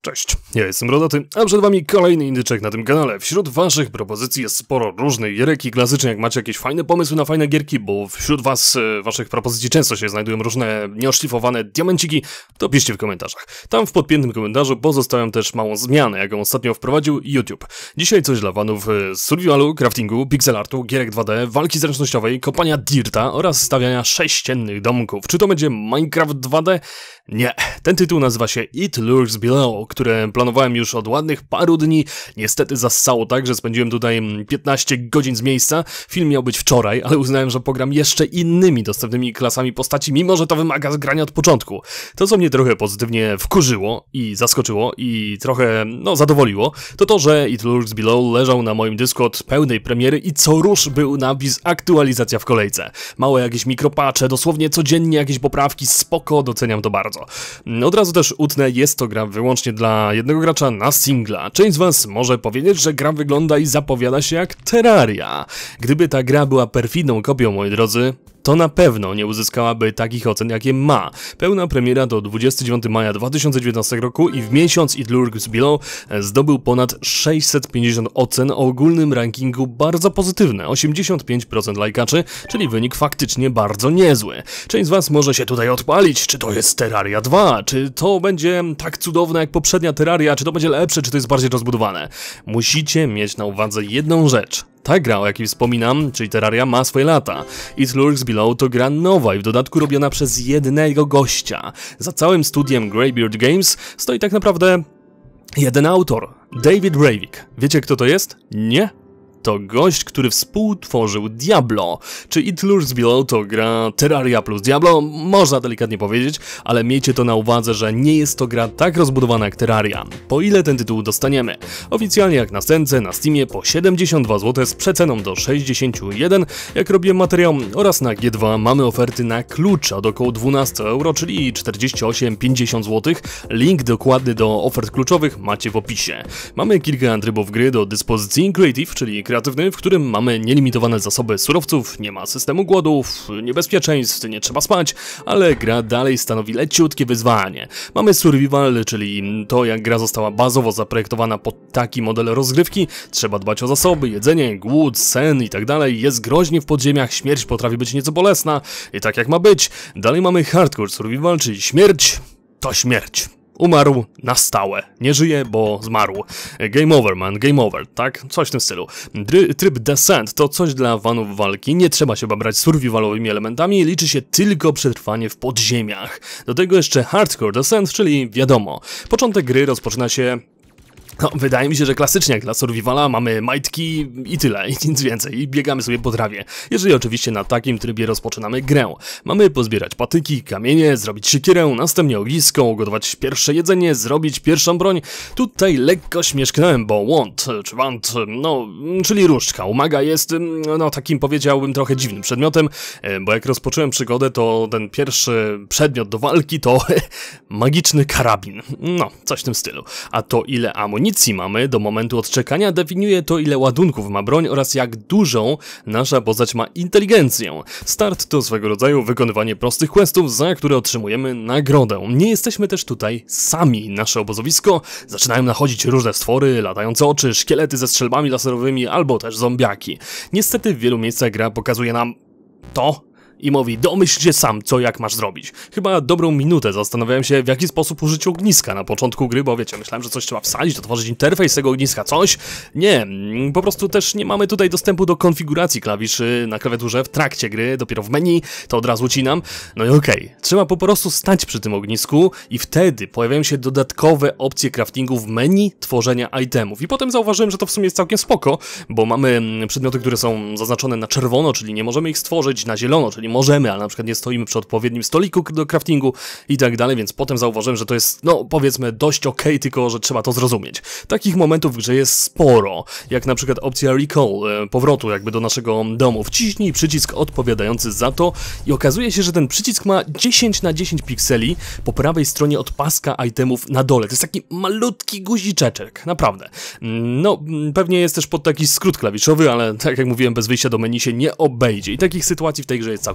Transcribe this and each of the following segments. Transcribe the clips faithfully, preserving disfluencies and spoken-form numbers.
Cześć, ja jestem Rodaty, a przed wami kolejny indyczek na tym kanale. Wśród waszych propozycji jest sporo różnych gierek i klasycznie jak macie jakieś fajne pomysły na fajne gierki, bo wśród was, e, waszych propozycji często się znajdują różne nieoszlifowane diamenciki, to piszcie w komentarzach. Tam w podpiętym komentarzu pozostawiam też małą zmianę, jaką ostatnio wprowadził YouTube. Dzisiaj coś dla fanów e, survivalu, craftingu, pixelartu, gierek dwa D, walki zręcznościowej, kopania dirta oraz stawiania sześciennych domków. Czy to będzie Minecraft dwa D? Nie, ten tytuł nazywa się It Lurks Below, które planowałem już od ładnych paru dni. Niestety zassało tak, że spędziłem tutaj piętnaście godzin z miejsca. Film miał być wczoraj, ale uznałem, że pogram jeszcze innymi dostępnymi klasami postaci, mimo że to wymaga zgrania od początku. To, co mnie trochę pozytywnie wkurzyło i zaskoczyło i trochę, no, zadowoliło, to to, że It Lurks Below leżał na moim dysku od pełnej premiery i co rusz był napis aktualizacja w kolejce. Małe jakieś mikropacze, dosłownie codziennie jakieś poprawki, spoko, doceniam to bardzo. Od razu też utnę, jest to gra wyłącznie dla jednego gracza na singla. Część z was może powiedzieć, że gra wygląda i zapowiada się jak Terraria. Gdyby ta gra była perfidną kopią, moi drodzy, to na pewno nie uzyskałaby takich ocen, jakie ma. Pełna premiera to dwudziestego dziewiątego maja dwa tysiące dziewiętnastego roku i w miesiąc It Lurks Below zdobył ponad sześćset pięćdziesiąt ocen o ogólnym rankingu bardzo pozytywne, osiemdziesiąt pięć procent lajkaczy, czyli wynik faktycznie bardzo niezły. Część z was może się tutaj odpalić, czy to jest Terraria dwa, czy to będzie tak cudowne jak poprzednia Terraria, czy to będzie lepsze, czy to jest bardziej rozbudowane. Musicie mieć na uwadze jedną rzecz. Ta gra, o jakiej wspominam, czyli Terraria, ma swoje lata. It Lurks Below to gra nowa i w dodatku robiona przez jednego gościa. Za całym studiem Greybeard Games stoi tak naprawdę jeden autor, David Ravik. Wiecie, kto to jest? Nie? To gość, który współtworzył Diablo. Czy It Lurks Below to gra Terraria plus Diablo? Można delikatnie powiedzieć, ale miejcie to na uwadze, że nie jest to gra tak rozbudowana jak Terraria. Po ile ten tytuł dostaniemy? Oficjalnie jak na stence, na Steamie po siedemdziesiąt dwa złote z przeceną do sześćdziesiąt jeden, jak robiłem materiał, oraz na G dwa mamy oferty na klucz od około dwanaście euro, czyli czterdzieści osiem pięćdziesiąt złotych. Link dokładny do ofert kluczowych macie w opisie. Mamy kilka trybów gry do dyspozycji: Creative, czyli kreatywny, w którym mamy nielimitowane zasoby surowców, nie ma systemu głodów, niebezpieczeństw, nie trzeba spać, ale gra dalej stanowi leciutkie wyzwanie. Mamy Survival, czyli to, jak gra została bazowo zaprojektowana pod taki model rozgrywki, trzeba dbać o zasoby, jedzenie, głód, sen i tak dalej, jest groźnie w podziemiach, śmierć potrafi być nieco bolesna i tak jak ma być. Dalej mamy Hardcore Survival, czyli śmierć to śmierć. Umarł na stałe. Nie żyje, bo zmarł. Game over, man, game over, tak? Coś w tym stylu. Dry, tryb Descent to coś dla fanów walki. Nie trzeba się babrać survivalowymi elementami, liczy się tylko przetrwanie w podziemiach. Do tego jeszcze Hardcore Descent, czyli wiadomo. Początek gry rozpoczyna się... No, wydaje mi się, że klasycznie jak dla survivala mamy majtki i tyle, i nic więcej, i biegamy sobie po trawie. Jeżeli oczywiście na takim trybie rozpoczynamy grę. Mamy pozbierać patyki, kamienie, zrobić siekierę, następnie ognisko, ugotować pierwsze jedzenie, zrobić pierwszą broń. Tutaj lekko śmieszknąłem, bo want, czy want, no, czyli różdżka, umaga jest, no, takim powiedziałbym trochę dziwnym przedmiotem, bo jak rozpocząłem przygodę, to ten pierwszy przedmiot do walki to magiczny karabin. No, coś w tym stylu. A to ile amunicji Amunicji mamy do momentu odczekania definiuje to, ile ładunków ma broń oraz jak dużą nasza postać ma inteligencję. Start to swego rodzaju wykonywanie prostych questów, za które otrzymujemy nagrodę. Nie jesteśmy też tutaj sami. Nasze obozowisko zaczynają nachodzić różne stwory, latające oczy, szkielety ze strzelbami laserowymi albo też zombiaki. Niestety w wielu miejscach gra pokazuje nam to i mówi: domyśl się sam, co jak masz zrobić. Chyba dobrą minutę zastanawiałem się, w jaki sposób użyć ogniska na początku gry, bo wiecie, myślałem, że coś trzeba wsadzić, otworzyć interfejs tego ogniska, coś. Nie, po prostu też nie mamy tutaj dostępu do konfiguracji klawiszy na klawiaturze w trakcie gry, dopiero w menu, to od razu ucinam. No i okej, okay. Trzeba po prostu stać przy tym ognisku i wtedy pojawiają się dodatkowe opcje craftingu w menu tworzenia itemów. I potem zauważyłem, że to w sumie jest całkiem spoko, bo mamy przedmioty, które są zaznaczone na czerwono, czyli nie możemy ich stworzyć, na zielono, czyli możemy, ale na przykład nie stoimy przy odpowiednim stoliku do craftingu i tak dalej, więc potem zauważyłem, że to jest, no powiedzmy, dość okej, okay, tylko że trzeba to zrozumieć. Takich momentów w grze jest sporo, jak na przykład opcja recall, e, powrotu jakby do naszego domu. Wciśnij przycisk odpowiadający za to i okazuje się, że ten przycisk ma dziesięć na dziesięć pikseli po prawej stronie od paska itemów na dole. To jest taki malutki guziczeczek, naprawdę. No, pewnie jest też pod taki skrót klawiszowy, ale tak jak mówiłem, bez wyjścia do menu się nie obejdzie i takich sytuacji w tej grze jest całkiem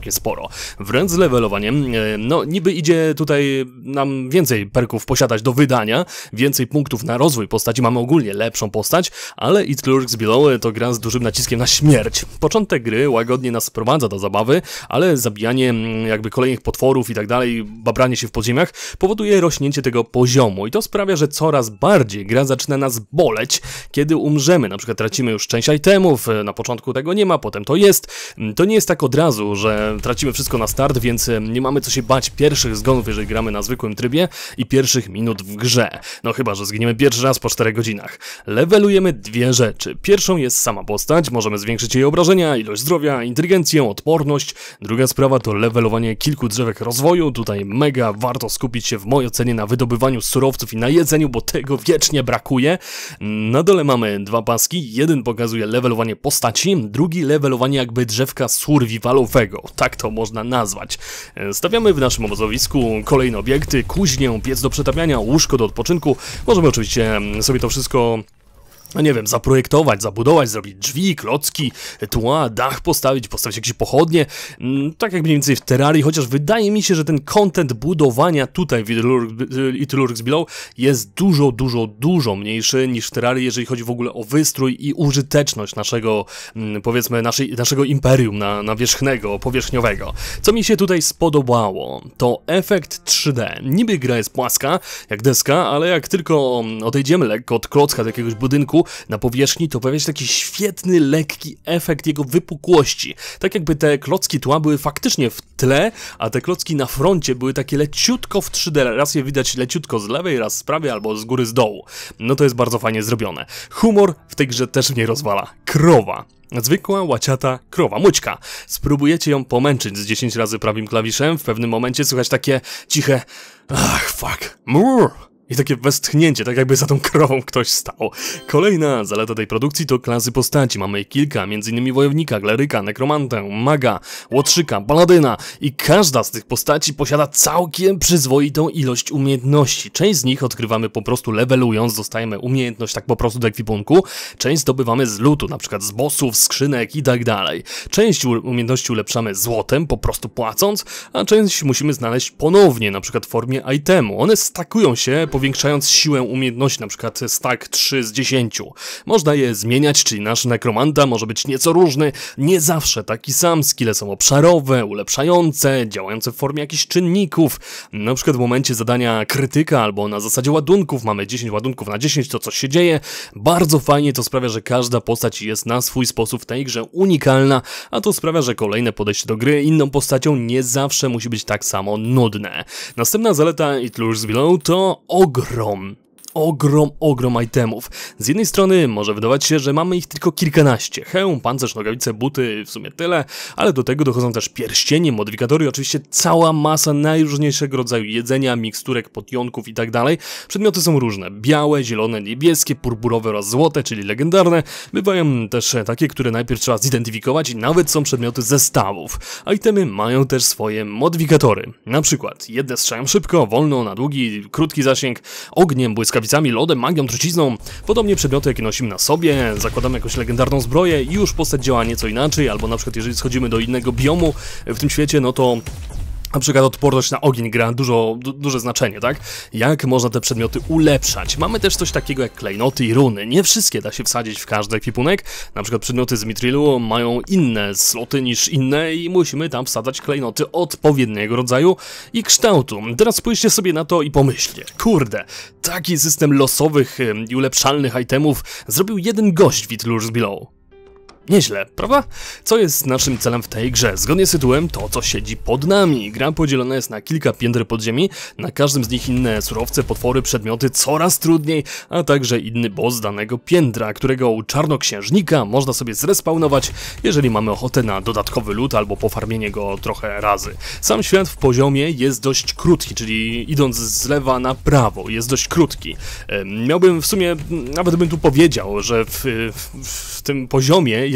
całkiem sporo. Wręcz z levelowaniem, no niby idzie tutaj nam więcej perków posiadać do wydania, więcej punktów na rozwój postaci, mamy ogólnie lepszą postać, ale It Lurks Below to gra z dużym naciskiem na śmierć. Początek gry łagodnie nas sprowadza do zabawy, ale zabijanie jakby kolejnych potworów i tak dalej, babranie się w podziemiach powoduje rośnięcie tego poziomu i to sprawia, że coraz bardziej gra zaczyna nas boleć, kiedy umrzemy. Na przykład tracimy już część itemów, na początku tego nie ma, potem to jest. To nie jest tak od razu, że tracimy wszystko na start, więc nie mamy co się bać pierwszych zgonów, jeżeli gramy na zwykłym trybie i pierwszych minut w grze. No chyba, że zginiemy pierwszy raz po czterech godzinach. Levelujemy dwie rzeczy. Pierwszą jest sama postać, możemy zwiększyć jej obrażenia, ilość zdrowia, inteligencję, odporność. Druga sprawa to levelowanie kilku drzewek rozwoju. Tutaj mega warto skupić się w mojej ocenie na wydobywaniu surowców i na jedzeniu, bo tego wiecznie brakuje. Na dole mamy dwa paski. Jeden pokazuje levelowanie postaci, drugi levelowanie jakby drzewka survivalowego. Tak to można nazwać. Stawiamy w naszym obozowisku kolejne obiekty, kuźnię, piec do przetapiania, łóżko do odpoczynku. Możemy oczywiście sobie to wszystko, no nie wiem, zaprojektować, zabudować, zrobić drzwi, klocki, tła, dach postawić, postawić jakieś pochodnie, tak jak mniej więcej w Terrarii, chociaż wydaje mi się, że ten content budowania tutaj w It Lurks Below jest dużo, dużo, dużo mniejszy niż w Terrarii, jeżeli chodzi w ogóle o wystrój i użyteczność naszego, powiedzmy, naszej, naszego imperium na, nawierzchnego, powierzchniowego. Co mi się tutaj spodobało, to efekt trzy D. Niby gra jest płaska, jak deska, ale jak tylko odejdziemy lekko od klocka do jakiegoś budynku, na powierzchni, to pojawia się taki świetny, lekki efekt jego wypukłości. Tak jakby te klocki tła były faktycznie w tle, a te klocki na froncie były takie leciutko w trzy D. Raz je widać leciutko z lewej, raz z prawej, albo z góry, z dołu. No to jest bardzo fajnie zrobione. Humor w tej grze też mnie rozwala. Krowa. Zwykła, łaciata krowa, mućka. Spróbujecie ją pomęczyć z dziesięć razy prawym klawiszem, w pewnym momencie słychać takie ciche ach, fuck, murr. I takie westchnięcie, tak jakby za tą krową ktoś stał. Kolejna zaleta tej produkcji to klasy postaci. Mamy kilka, między innymi wojownika, kleryka, nekromantę, maga, łotrzyka, paladyna. I każda z tych postaci posiada całkiem przyzwoitą ilość umiejętności. Część z nich odkrywamy po prostu levelując, dostajemy umiejętność tak po prostu do ekwipunku. Część zdobywamy z lootu, na przykład z bossów, skrzynek i tak dalej. Część umiejętności ulepszamy złotem, po prostu płacąc, a część musimy znaleźć ponownie, na przykład w formie itemu. One stakują się, powiększając siłę umiejętności, na przykład stack trzy z dziesięciu. Można je zmieniać, czyli nasz nekromanta może być nieco różny, nie zawsze taki sam, skille są obszarowe, ulepszające, działające w formie jakichś czynników. Na przykład w momencie zadania krytyka albo na zasadzie ładunków mamy dziesięć ładunków na dziesięć, to coś się dzieje. Bardzo fajnie to sprawia, że każda postać jest na swój sposób w tej grze unikalna, a to sprawia, że kolejne podejście do gry inną postacią nie zawsze musi być tak samo nudne. Następna zaleta It Lurks Below to ogrom. Ogrom, ogrom itemów. Z jednej strony może wydawać się, że mamy ich tylko kilkanaście. Hełm, pancerz, nogawice, buty, w sumie tyle, ale do tego dochodzą też pierścienie, modyfikatory i oczywiście cała masa najróżniejszego rodzaju jedzenia, miksturek, potionków i tak dalej. Przedmioty są różne. Białe, zielone, niebieskie, purpurowe oraz złote, czyli legendarne. Bywają też takie, które najpierw trzeba zidentyfikować i nawet są przedmioty zestawów. Itemy mają też swoje modyfikatory. Na przykład jedne strzelają szybko, wolno, na długi, krótki zasięg, ogniem, błyskawicami, lodem, magią, trucizną. Podobnie przedmioty, jakie nosimy na sobie, zakładamy jakąś legendarną zbroję i już postać działa nieco inaczej, albo na przykład jeżeli schodzimy do innego biomu w tym świecie, no to na przykład odporność na ogień gra dużo, du, duże znaczenie, tak? Jak można te przedmioty ulepszać? Mamy też coś takiego jak klejnoty i runy. Nie wszystkie da się wsadzić w każdy ekwipunek. Na przykład przedmioty z Mitrilu mają inne sloty niż inne i musimy tam wsadzać klejnoty odpowiedniego rodzaju i kształtu. Teraz spójrzcie sobie na to i pomyślcie. Kurde, taki system losowych i ulepszalnych itemów zrobił jeden gość w It Lurks Below. Nieźle, prawda? Co jest naszym celem w tej grze? Zgodnie z tytułem to, co siedzi pod nami. Gra podzielona jest na kilka pięter podziemi, na każdym z nich inne surowce, potwory, przedmioty, coraz trudniej, a także inny boss danego piętra, którego u czarnoksiężnika można sobie zrespawnować, jeżeli mamy ochotę na dodatkowy loot albo pofarmienie go trochę razy. Sam świat w poziomie jest dość krótki, czyli idąc z lewa na prawo jest dość krótki. Miałbym w sumie, nawet bym tu powiedział, że w, w, w tym poziomie jest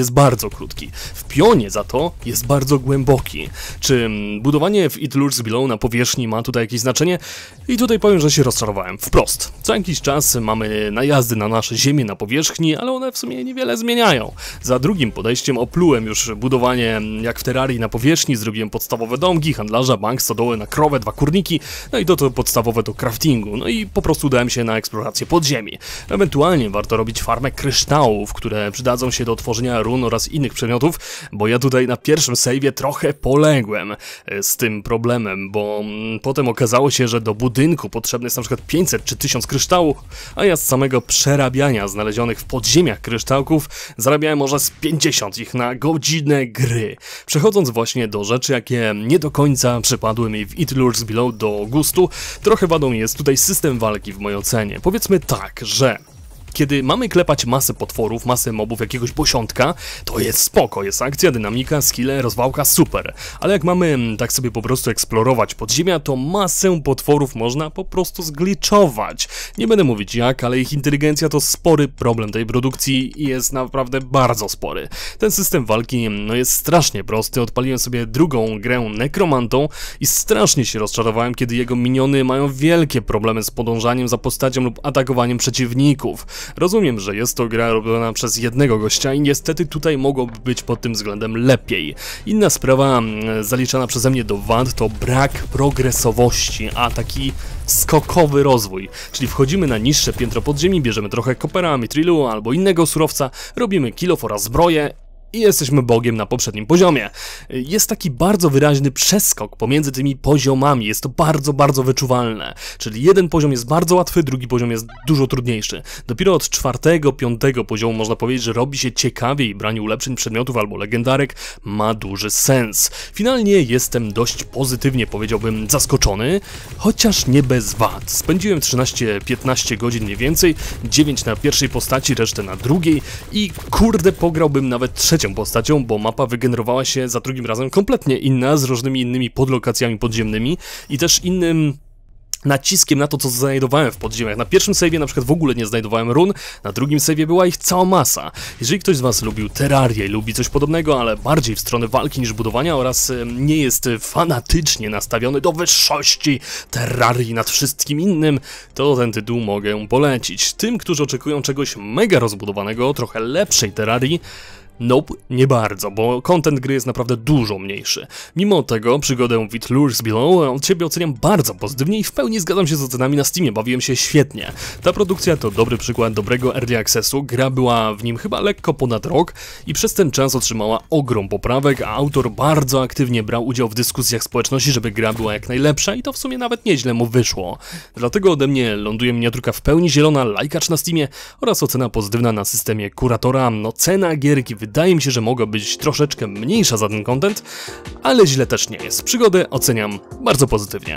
jest bardzo krótki. W pionie za to jest bardzo głęboki. Czy budowanie w It Lurks Below na powierzchni ma tutaj jakieś znaczenie? I tutaj powiem, że się rozczarowałem. Wprost. Co jakiś czas mamy najazdy na nasze ziemię na powierzchni, ale one w sumie niewiele zmieniają. Za drugim podejściem oplułem już budowanie jak w Terrarii na powierzchni, zrobiłem podstawowe domki, handlarza, bank, stodoły na krowę, dwa kurniki, no i to, to podstawowe do craftingu, no i po prostu udałem się na eksplorację podziemi. Ewentualnie warto robić farmę kryształów, które przydadzą się do tworzenia run oraz innych przedmiotów, bo ja tutaj na pierwszym save'ie trochę poległem z tym problemem, bo potem okazało się, że do budynku potrzebne jest na przykład pięćset czy tysiąc kryształów, a ja z samego przerabiania znalezionych w podziemiach kryształków zarabiałem może z pięćdziesiąt ich na godzinę gry. Przechodząc właśnie do rzeczy, jakie nie do końca przypadły mi w It Lurks Below do gustu, trochę wadą jest tutaj system walki w mojej ocenie. Powiedzmy tak, że kiedy mamy klepać masę potworów, masę mobów, jakiegoś bosiątka, to jest spoko, jest akcja, dynamika, skille, rozwałka, super. Ale jak mamy tak sobie po prostu eksplorować podziemia, to masę potworów można po prostu zgliczować. Nie będę mówić jak, ale ich inteligencja to spory problem tej produkcji i jest naprawdę bardzo spory. Ten system walki no, jest strasznie prosty, odpaliłem sobie drugą grę Nekromantą i strasznie się rozczarowałem, kiedy jego miniony mają wielkie problemy z podążaniem za postacią lub atakowaniem przeciwników. Rozumiem, że jest to gra robiona przez jednego gościa i niestety tutaj mogłoby być pod tym względem lepiej. Inna sprawa zaliczana przeze mnie do wad to brak progresowości, a taki skokowy rozwój, czyli wchodzimy na niższe piętro podziemi, bierzemy trochę kopera, mitrilu albo innego surowca, robimy kilof oraz zbroję i jesteśmy bogiem na poprzednim poziomie. Jest taki bardzo wyraźny przeskok pomiędzy tymi poziomami, jest to bardzo, bardzo wyczuwalne. Czyli jeden poziom jest bardzo łatwy, drugi poziom jest dużo trudniejszy. Dopiero od czwartego, piątego poziomu można powiedzieć, że robi się ciekawie i branie ulepszeń przedmiotów albo legendarek ma duży sens. Finalnie jestem dość pozytywnie, powiedziałbym, zaskoczony, chociaż nie bez wad. Spędziłem trzynaście piętnaście godzin mniej więcej, dziewięć na pierwszej postaci, resztę na drugiej i kurde pograłbym nawet trzecią postacią, bo mapa wygenerowała się za drugim razem kompletnie inna, z różnymi innymi podlokacjami podziemnymi i też innym naciskiem na to, co znajdowałem w podziemiach. Na pierwszym save'ie na przykład w ogóle nie znajdowałem run, na drugim save'ie była ich cała masa. Jeżeli ktoś z was lubił Terrarię i lubi coś podobnego, ale bardziej w stronę walki niż budowania oraz nie jest fanatycznie nastawiony do wyższości Terrarii nad wszystkim innym, to ten tytuł mogę polecić. Tym, którzy oczekują czegoś mega rozbudowanego, trochę lepszej Terrarii, nope, nie bardzo, bo content gry jest naprawdę dużo mniejszy. Mimo tego przygodę w It Lurks Below od siebie oceniam bardzo pozytywnie i w pełni zgadzam się z ocenami na Steamie, bawiłem się świetnie. Ta produkcja to dobry przykład dobrego early accessu, gra była w nim chyba lekko ponad rok i przez ten czas otrzymała ogrom poprawek, a autor bardzo aktywnie brał udział w dyskusjach społeczności, żeby gra była jak najlepsza i to w sumie nawet nieźle mu wyszło. Dlatego ode mnie ląduje miniaturka w pełni zielona, lajkacz na Steamie oraz ocena pozytywna na systemie kuratora. No cena gierki wydaje mi się, że mogła być troszeczkę mniejsza za ten content, ale źle też nie jest. Przygodę oceniam bardzo pozytywnie.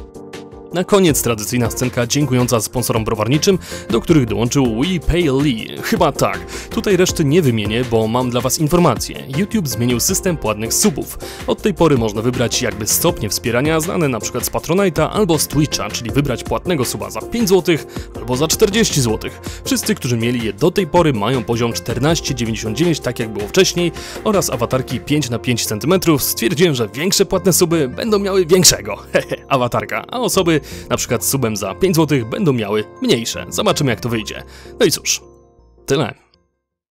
Na koniec tradycyjna scenka dziękująca sponsorom browarniczym, do których dołączył WePayLee. Chyba tak. Tutaj reszty nie wymienię, bo mam dla was informację. YouTube zmienił system płatnych subów. Od tej pory można wybrać jakby stopnie wspierania znane na przykład z Patronite'a albo z Twitcha, czyli wybrać płatnego suba za pięć złotych albo za czterdzieści złotych. Wszyscy, którzy mieli je do tej pory, mają poziom czternaście dziewięćdziesiąt dziewięć, tak jak było wcześniej, oraz awatarki pięć na pięć centymetrów. Stwierdziłem, że większe płatne suby będą miały większego, hehe, awatarka, a osoby na przykład z subem za pięć złotych będą miały mniejsze. Zobaczymy, jak to wyjdzie. No i cóż, tyle.